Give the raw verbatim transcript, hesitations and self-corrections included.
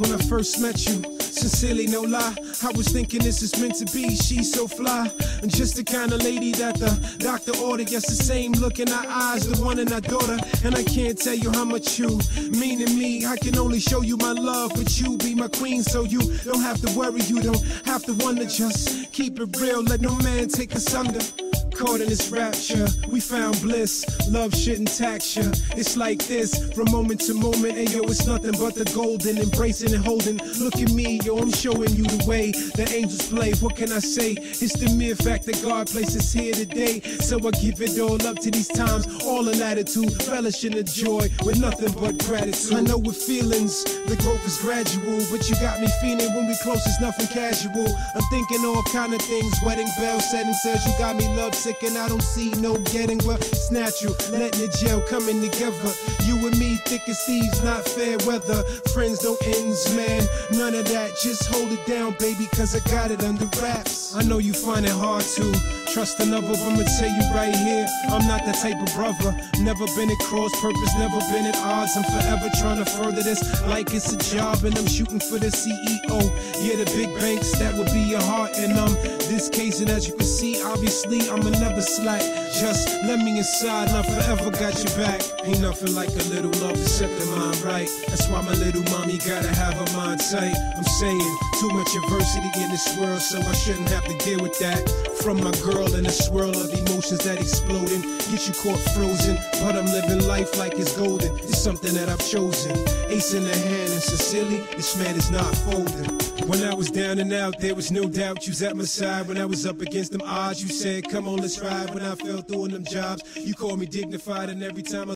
when I first met you. Sincerely, no lie, I was thinking this is meant to be. She's so fly, and just the kind of lady that the doctor ordered. Yes, the same look in her eyes, the one in her daughter. And I can't tell you how much you mean to me. I can only show you my love, but you be my queen. So you don't have to worry, you don't have to wonder. Just keep it real, let no man take us under. Caught in this rapture, we found bliss. Love shouldn't tax ya. It's like this, from moment to moment. And yo, it's nothing but the golden, embracing and holding. Look at me, yo, I'm showing you the way the angels play. What can I say? It's the mere fact that God placed us here today. So I give it all up to these times, all in attitude, relish in the joy, with nothing but gratitude. I know with feelings, the growth is gradual, but you got me feeling when we close, it's nothing casual. I'm thinking all kind of things, wedding bells, setting says you got me love sick and I don't see no getting, but it's natural, letting the gel coming together. You and me, thick as thieves, not fair weather. Friends, no ends, man, none of that. Just hold it down, baby, cause I got it under wraps. I know you find it hard to trust another, but I'ma tell you right here, I'm not that type of brother. Never been at cross purpose, never been at odds. I'm forever trying to further this like it's a job, and I'm shooting for the C E O. Yeah, the big banks, that would be your heart, and um, this case, and as you can see, obviously, I'ma never slack. Just let me inside, and I forever got your back. Ain't nothing like a little love to set the mind right. That's why my little mommy gotta have her mind tight. I'm saying, too much adversity in this world, so I shouldn't have to deal with that. From my girl in a swirl of emotions that exploding, get you caught frozen, but I'm living life like it's golden. It's something that I've chosen. Ace in the hand, and sincerely, this man is not folding. When I was down and out, there was no doubt you was at my side. When I was up against them odds, you said, come on, let's ride. When I fell through on them jobs, you called me dignified, and every time I